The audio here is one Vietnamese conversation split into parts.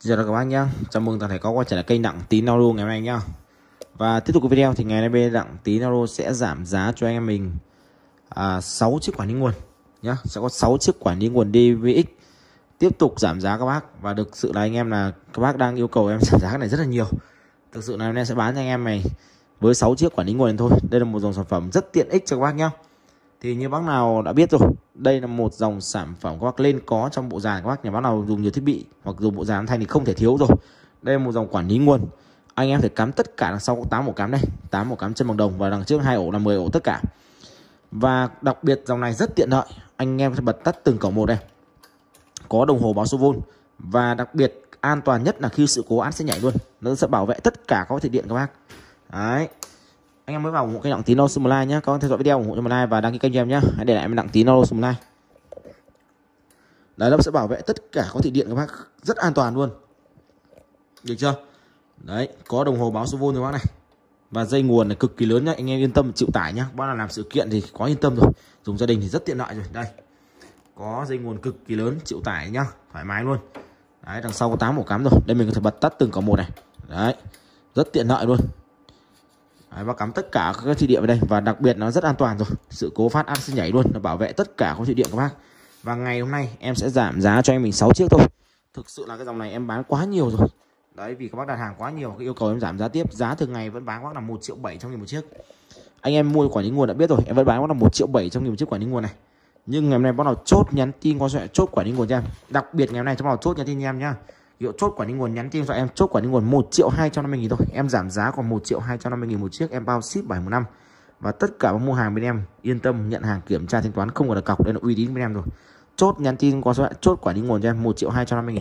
Chào các bác nhá, chào mừng toàn thể có quay trở lại kênh Đặng Tín Auto ngày hôm nay nhá. Và tiếp tục cái video thì ngày nay bên Đặng Tín Auto sẽ giảm giá cho anh em mình 6 chiếc quản lý nguồn nhá, sẽ có 6 chiếc quản lý nguồn DVX tiếp tục giảm giá các bác. Và thực sự là anh em là các bác đang yêu cầu em giảm giá cái này rất là nhiều. Thực sự là hôm nay sẽ bán cho anh em này với 6 chiếc quản lý nguồn thôi. Đây là một dòng sản phẩm rất tiện ích cho các bác nhá. Thì như bác nào đã biết rồi, đây là một dòng sản phẩm các bác lên có trong bộ dàn, các bác nhà bác nào dùng nhiều thiết bị hoặc dùng bộ dàn âm thanh thì không thể thiếu rồi. Đây là một dòng quản lý nguồn, anh em phải cắm tất cả đằng sau có 8 ổ cắm đây, 8 ổ cắm chân bằng đồng và đằng trước 2 ổ là 10 ổ tất cả. Và đặc biệt dòng này rất tiện lợi, anh em sẽ bật tắt từng cổng một đây, có đồng hồ báo số vôn và đặc biệt an toàn nhất là khi sự cố át sẽ nhảy luôn, nó sẽ bảo vệ tất cả các thiết điện các bác. Đấy. Anh em mới vào ủng hộ kênh Đặng Tín Auto số 1 like nhé, các bạn theo dõi video ủng hộ cho một like và đăng ký kênh cho em nhé. Hãy để lại em Đặng Tín Auto số 1 like. Đấy, nó sẽ bảo vệ tất cả các thiết điện các bác, rất an toàn luôn, được chưa? Đấy, có đồng hồ báo số vôn các bác này và dây nguồn này cực kỳ lớn nhá, anh em yên tâm chịu tải nhá. Bác nào làm sự kiện thì có yên tâm rồi, dùng gia đình thì rất tiện lợi rồi. Đây, có dây nguồn cực kỳ lớn chịu tải nhá, thoải mái luôn. Đấy, đằng sau có 8 ổ cắm rồi, đây mình có thể bật tắt từng cổng một này. Đấy, rất tiện lợi luôn. Đấy, và cắm tất cả các thiết điện vào đây và đặc biệt nó rất an toàn rồi, sự cố phát át sẽ nhảy luôn, nó bảo vệ tất cả các thiết điện các bác. Và ngày hôm nay em sẽ giảm giá cho anh mình 6 chiếc thôi. Thực sự là cái dòng này em bán quá nhiều rồi. Đấy, vì các bác đặt hàng quá nhiều, cái yêu cầu em giảm giá tiếp. Giá thường ngày vẫn bán các bác là 1.700.000 một chiếc. Anh em mua quản lý nguồn đã biết rồi, em vẫn bán các bác là 1.700.000 một chiếc quản lý nguồn này. Nhưng ngày hôm nay bác nào chốt nhắn tin qua số chốt quản lý nguồn cho em. Đặc biệt ngày hôm nay cho bác nào chốt nhắn tin cho em nhá. Hiệu chốt quản lý nguồn nhắn tin cho em, chốt quản lý nguồn 1.250.000 thôi. Em giảm giá còn 1.250.000 một chiếc, em bao ship 7 một năm. Và tất cả mua hàng bên em yên tâm nhận hàng kiểm tra thanh toán không còn được cọc, đây là uy tín bên em rồi. Chốt nhắn tin qua số chốt quản lý nguồn cho em 1.250.000.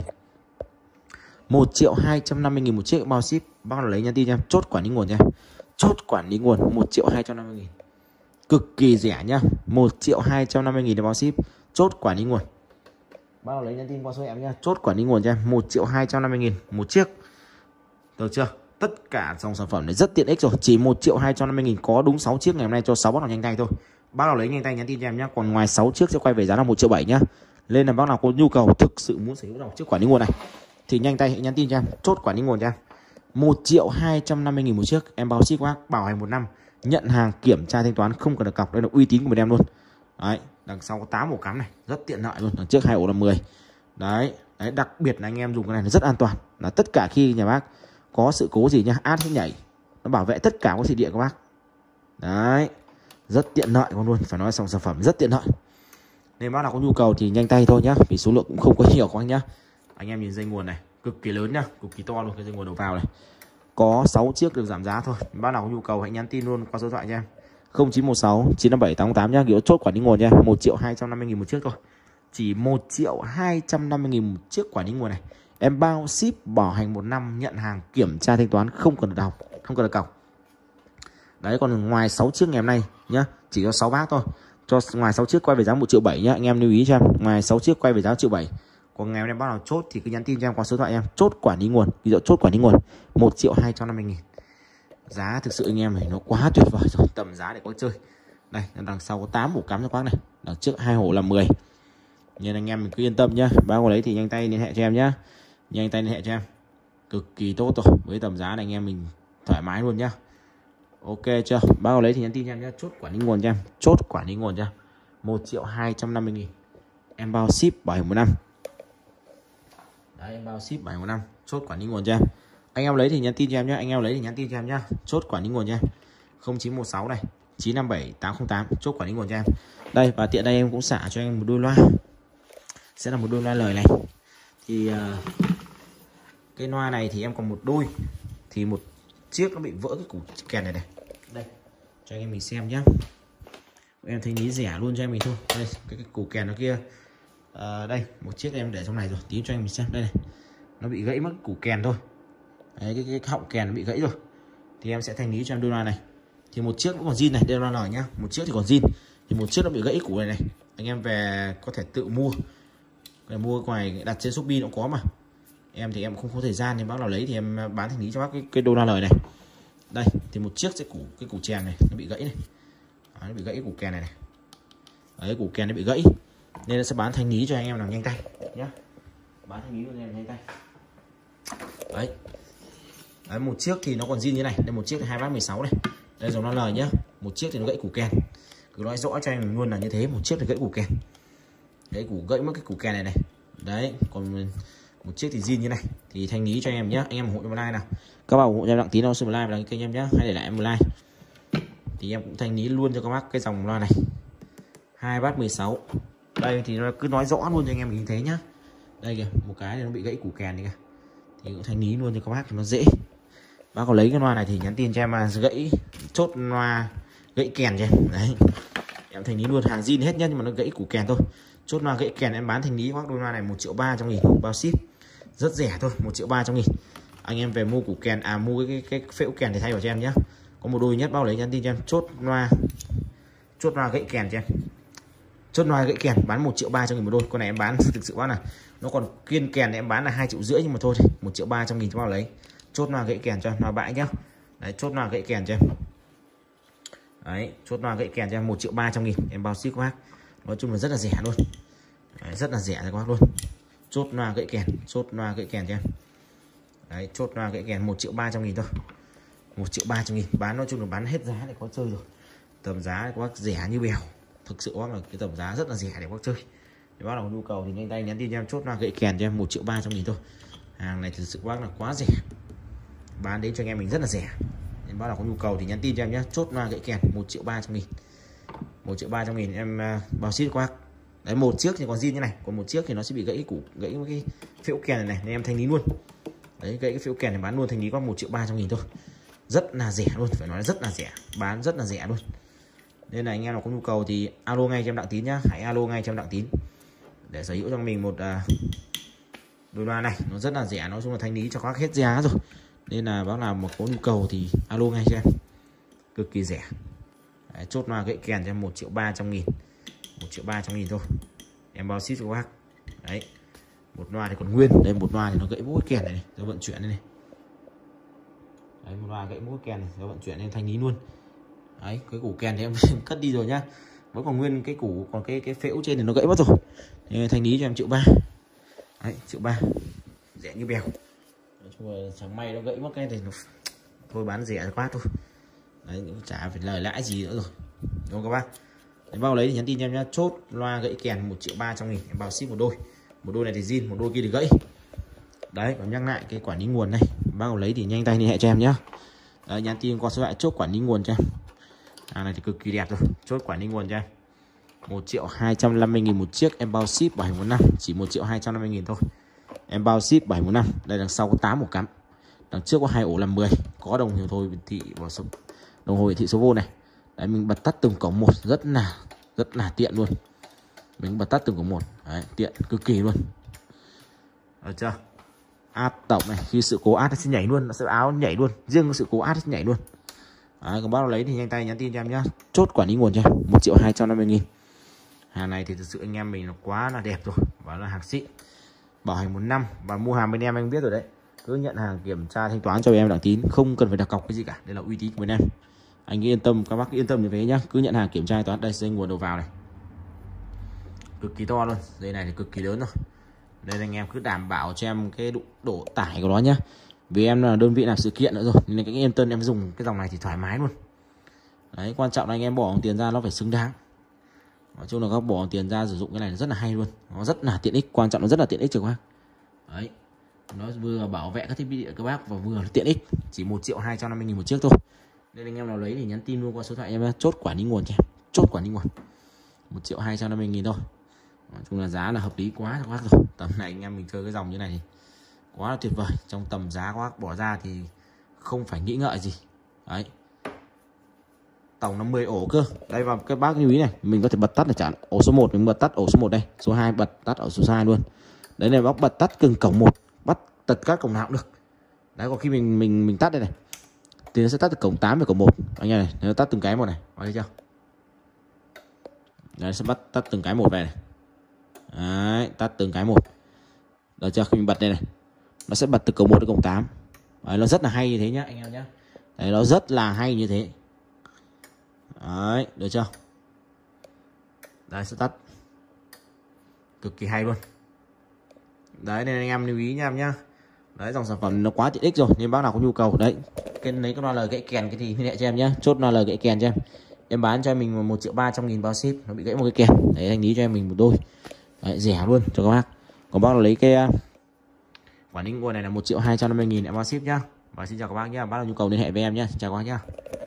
1.250.000 một chiếc bao ship. Bác nào lấy nhắn tin cho em, chốt quản lý nguồn cho em. Chốt quản lý nguồn 1.250.000. Cực kỳ rẻ nhá. 1.250.000 để bao ship. Chốt quản lý nguồn. Bác nào lấy nhắn tin qua số em nhá, chốt quản lý nguồn cho em 1.250.000 một chiếc. Được chưa? Tất cả dòng sản phẩm này rất tiện ích rồi, chỉ 1.250.000 có đúng 6 chiếc ngày hôm nay cho 6 bác nào nhanh tay thôi. Bác nào lấy nhanh tay nhắn tin cho em nhá, còn ngoài 6 chiếc sẽ quay về giá là 1.700.000 nhá. Nên là bác nào có nhu cầu thực sự muốn sở hữu dòng chiếc quản lý nguồn này thì nhanh tay hãy nhắn tin cho em, chốt quản lý nguồn cho em 1.250.000 một chiếc, em bao ship bác, bảo hành 1 năm, nhận hàng kiểm tra thanh toán không cần được cọc, đây là uy tín của mình em luôn. Đấy, đằng sau có 8 ổ cắm này, rất tiện lợi luôn, đằng trước 2 ổ là 10. Đấy, đặc biệt là anh em dùng cái này nó rất an toàn, là tất cả khi nhà bác có sự cố gì nhá, át sẽ nhảy, nó bảo vệ tất cả các thiết điện các bác. Đấy, rất tiện lợi luôn, phải nói dòng sản phẩm rất tiện lợi. Nên bác nào có nhu cầu thì nhanh tay thôi nhá, vì số lượng cũng không có nhiều các anh nhá. Anh em nhìn dây nguồn này, cực kỳ lớn nhá, cực kỳ to luôn, cái dây nguồn đầu vào này. Có 6 chiếc được giảm giá thôi. Bác nào có nhu cầu hãy nhắn tin luôn qua số điện thoại cho em 0916 957 888 nhá, kiểu chốt quản lý nguồn nha. 1.250.000 một chiếc thôi. Chỉ 1.250.000 một chiếc quản lý nguồn này. Em bao ship, bảo hành 1 năm, nhận hàng kiểm tra thanh toán không cần được không cần được cọc. Đấy, còn ngoài 6 chiếc ngày hôm nay nhá, chỉ có 6 bác thôi. Cho ngoài 6 chiếc quay về giá 1.700.000 nhá, anh em lưu ý cho em. Ngoài 6 chiếc quay về giá 1.700.000. Còn ngày hôm nay bác nào chốt thì cứ nhắn tin cho em qua số điện thoại em, chốt quản lý nguồn, ví dụ chốt quản lý nguồn 1.250.000. Giá thực sự anh em này nó quá tuyệt vời rồi, tầm giá để có chơi. Đây, đằng sau có 8 ổ cắm cho bác này, đằng trước 2 ổ là 10. Nên anh em mình cứ yên tâm nhá, bác nào lấy thì nhanh tay liên hệ cho em nhá. Nhanh tay liên hệ cho em. Cực kỳ tốt rồi, với tầm giá này anh em mình thoải mái luôn nhá. Ok chưa? Bác nào lấy thì nhắn tin cho em nhá, chốt quản lý nguồn cho em, chốt quản lý nguồn cho em 1.250.000. Em bao ship bảo hành 1 năm. Đấy, em bao ship bảo hành 1 năm, chốt quản lý nguồn cho em. Anh em lấy thì nhắn tin cho em nhé, anh em lấy thì nhắn tin cho em nhá, chốt quản lý nguồn cho em 0916 này 957 808, chốt quản lý nguồn cho em. Đây, và tiện đây em cũng xả cho anh một đôi loa, sẽ là một đôi loa lời này. Thì cái loa này thì em còn một đôi, thì một chiếc nó bị vỡ cái củ kèn này này. Đây, cho anh em mình xem nhá. Em thấy lý rẻ luôn cho em mình thôi. Đây, cái củ kèn nó kia. Đây, một chiếc em để trong này rồi, tí cho anh mình xem. Đây này, nó bị gãy mất củ kèn thôi. Đấy, cái họng kèn nó bị gãy rồi. Thì em sẽ thanh lý cho em đôi loa này. Thì một chiếc cũng còn zin này, đây là loa lời nhá. Một chiếc thì còn zin. Thì một chiếc nó bị gãy củ này này. Anh em về có thể tự mua. Để mua ngoài đặt trên Shopee nó cũng có mà. Em thì em không có thời gian nên bác nào lấy thì em bán thanh lý cho bác cái đôi loa lời này. Đây, thì một chiếc sẽ cái củ chèn này nó bị gãy này. Đấy, nó bị gãy củ kèn này này. Đấy, củ kèn nó bị gãy. Nên nó sẽ bán thanh lý cho anh em nào nhanh tay nhá. Bán thanh lý cho anh em nhanh tay. Đấy, một chiếc thì nó còn zin như này, đây một chiếc thì 2,16 này, đây dòng nó lời nhá, một chiếc thì nó gãy củ kèn, cứ nói rõ cho anh luôn là như thế, một chiếc thì gãy củ kèn, gãy mất cái củ kèn này này, đấy, còn một chiếc thì zin như này, thì thanh lý cho em nhé, anh em ủng hộ cho một like nào, các bạn ủng hộ cho em Đặng Tín đâu xin một like và đăng ký kênh em nhé, hãy để lại em một like, thì em cũng thanh lý luôn cho các bác cái dòng loa này, 2,16, đây thì nó cứ nói rõ luôn cho anh em mình như thế nhá, đây kìa, một cái này nó bị gãy củ kèn này kìa, thì cũng thanh lý luôn cho các bác thì nó dễ. Bác có lấy cái loa này thì nhắn tin cho em mà gãy chốt loa gãy kèn cho em, đấy em thanh lý luôn, hàng zin hết nhá, nhưng mà nó gãy củ kèn thôi, chốt loa gãy kèn em bán thanh lý bác đôi loa này 1.300.000 bao ship, rất rẻ thôi, 1.300.000. Anh em về mua củ kèn mua cái phễu kèn để thay vào cho em nhé, có một đôi nhất bao lấy nhắn tin cho em, chốt loa gãy kèn cho em, chốt loa gãy kèn bán 1.300.000 một đôi, con này em bán thực sự bác là nó còn kiên kèn em bán là 2,5 triệu, nhưng mà thôi thì 1.300.000 cho bao lấy, chốt loa gãy kèn cho em, loa bãi nhá, đấy chốt loa gãy kèn cho em, đấy chốt loa gãy kèn cho em 1.300.000 em bao ship các bác, nói chung là rất là rẻ luôn, đấy, rất là rẻ cho các bác luôn, chốt loa gãy kèn cho em, đấy chốt loa gãy kèn 1.300.000 thôi, 1.300.000 bán, nói chung là bán hết giá để có chơi rồi, tầm giá các bác rẻ như bèo, thực sự bác là cái tầm giá rất là rẻ để bác chơi, nếu bác nào có nhu cầu thì nhanh tay nhắn tin cho em, chốt loa gãy kèn cho em 1.300.000 thôi, hàng này thực sự bác là quá rẻ, bán đến cho anh em mình rất là rẻ, nên bác nào có nhu cầu thì nhắn tin cho em nhé, chốt loa gãy kèn 1.300.000, 1.300.000 em bao ship các bác, đấy một chiếc thì còn zin như này, còn một chiếc thì nó sẽ bị gãy cái phễu kèn này nên em thanh lý luôn, đấy gãy cái phễu kèn này bán luôn thanh lý có 1.300.000 thôi, rất là rẻ luôn, phải nói rất là rẻ, bán rất là rẻ luôn, nên là anh em nào có nhu cầu thì alo ngay cho em Đặng Tín nhá, hãy alo ngay cho em Đặng Tín để sở hữu cho mình một đôi loa này, nó rất là rẻ, nói chung là thanh lý cho các hết giá rồi, nên là bác nào mà có nhu cầu thì alo ngay cho em, cực kỳ rẻ, đấy, chốt loa gãy kèn cho em 1.300.000, 1.300.000 thôi, em bao ship cho các bác, đấy một loa thì còn nguyên, đây một loa thì nó gãy mỗi kèn này, nó vận chuyển đây này, đấy một loa gãy mỗi kèn này, nó vận chuyển nên thanh lý luôn, đấy cái củ kèn thì em cất đi rồi nhá, vẫn còn nguyên cái củ, còn cái phễu trên thì nó gãy mất rồi, nên thanh lý cho em 1.300.000, đấy 1.300.000 rẻ như bèo, nói chung là chẳng may nó gãy mất cái thì nó thôi bán rẻ quá thôi, đấy chả phải lời lãi gì nữa rồi, đúng không các bác, đấy, bao lấy thì nhắn tin cho em nhá, chốt loa gãy kèn 1.300.000 em bao ship một đôi này thì zin, một đôi kia thì gãy, đấy còn nhắc lại cái quản lý nguồn này, bác nào lấy thì nhanh tay liên hệ cho em nhá, đấy, nhắn tin qua số điện chốt quản lý nguồn cho em, hàng này thì cực kỳ đẹp rồi, chốt quản lý nguồn cho em 1.250.000 một chiếc, em bao ship bảo hành 1 năm, chỉ 1.250.000 thôi, em bao ship 7 1 năm, đây đằng sau có 8 ổ cắm, đằng trước có 2 ổ làm 10, có đồng hồ thôi thị vào số, đồng hồ hiển thị số vô này, đấy mình bật tắt từng cổng một, rất là tiện luôn, mình bật tắt từng cổng một, đấy tiện cực kỳ luôn, được chưa, át tổng này, khi sự cố át nó sẽ nhảy luôn, nó sẽ áo nhảy luôn, riêng cái sự cố át nó sẽ nhảy luôn, đấy, còn bác nào lấy thì nhanh tay nhắn tin cho em nhá, chốt quản lý nguồn cho em 1.250.000, hàng này thì thực sự anh em mình nó quá là đẹp rồi, và là hàng xịn, bảo hành 1 năm, và mua hàng bên em anh biết rồi đấy, cứ nhận hàng kiểm tra thanh toán cho em Đặng Tín, không cần phải đặt cọc cái gì cả, đây là uy tín của bên em, anh yên tâm, các bác yên tâm như thế nhá, cứ nhận hàng kiểm tra thanh toán, đây dây nguồn đầu vào này, cực kỳ to luôn, dây này thì cực kỳ lớn rồi, đây anh em cứ đảm bảo cho em cái độ tải của nó nhá, vì em là đơn vị làm sự kiện nữa rồi, nên cái yên tâm em dùng cái dòng này thì thoải mái luôn, đấy quan trọng là anh em bỏ tiền ra nó phải xứng đáng, nói chung là các bỏ tiền ra sử dụng cái này rất là hay luôn, nó rất là tiện ích, quan trọng nó rất là tiện ích cho các bác, đấy nó vừa bảo vệ các thiết bị điện các bác và vừa là tiện ích, chỉ 1.250.000 một chiếc thôi, nên anh em nào lấy thì nhắn tin luôn qua số thoại em, chốt quản lý nguồn cho em, chốt quản lý nguồn 1.250.000 thôi, nói chung là giá là hợp lý quá cho các bác rồi, tầm này anh em mình chơi cái dòng như này thì quá là tuyệt vời, trong tầm giá các bác bỏ ra thì không phải nghĩ ngợi gì, đấy tổng 50 ổ cơ, đây vào cái bác lưu ý này, mình có thể bật tắt để chặn ổ số 1, mình bật tắt ổ số 1 đây, số 2 bật tắt ở số 2 luôn, đấy này bác bật tắt từng cổng một, bắt tất cả cổng nào cũng được, đấy còn khi mình tắt đây này thì nó sẽ tắt từ cổng 8 về cổng 1, anh em này nó tắt từng cái một này, có thấy chưa, đấy sẽ bắt tắt từng cái một về này, đấy tắt từng cái một, được chưa, khi mình bật đây này nó sẽ bật từ cổng 1 đến cổng 8, đấy, nó rất là hay như thế nhá anh em nhá, đấy nó rất là hay như thế, đấy được chưa, đấy sẽ tắt cực kỳ hay luôn, đấy nên anh em lưu ý nha em nhá, Đấy, dòng sản phẩm nó quá tiện ích rồi nên bác nào có nhu cầu đấy, cái lấy cái loa lời gãy kèn cái thì liên hệ cho em nhé, chốt loa lời gãy kèn cho em bán cho mình 1.300.000 bao ship, nó bị gãy một cái kèn đấy, anh lý cho em mình một đôi đấy, rẻ luôn cho các bác. Còn bác nào lấy cái quản lý nguồn này là 1.250.000 em bao ship nhá. Và xin chào các bác nhé, bác nào nhu cầu liên hệ với em nhé, chào các bác nhé.